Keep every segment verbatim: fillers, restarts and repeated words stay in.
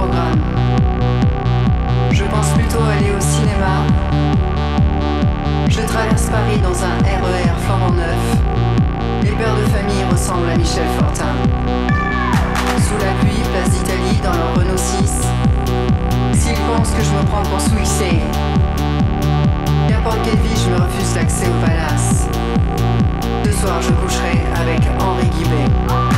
programme. Je pense plutôt aller au cinéma. Je traverse Paris dans un R E R flambant neuf. Les pères de famille ressemblent à Michel Fortin. Sous la pluie, place d'Italie dans leur Renault six. S'ils pensent que je me prends pour Swixé, n'importe quelle vie, je me refuse l'accès au palace. Ce soir, je coucherai avec Henri Guibet.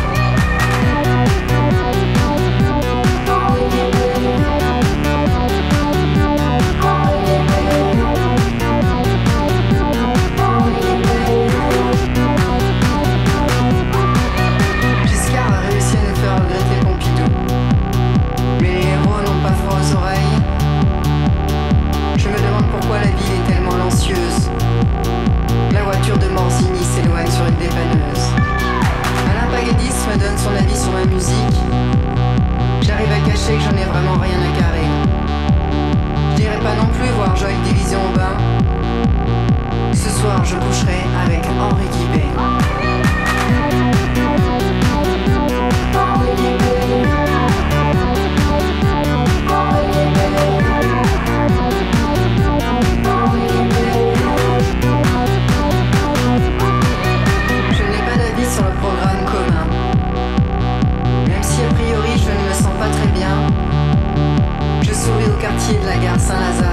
La voiture de Morzini s'éloigne sur une dépanneuse. Alain Pagidis me donne son avis sur ma musique. J'arrive à cacher que j'en ai vraiment rien à carrer. Je n'irai pas non plus voir Joy Division au bain. Ce soir, je coucherai avec Henri Guibet. Au quartier de la gare Saint-Lazare.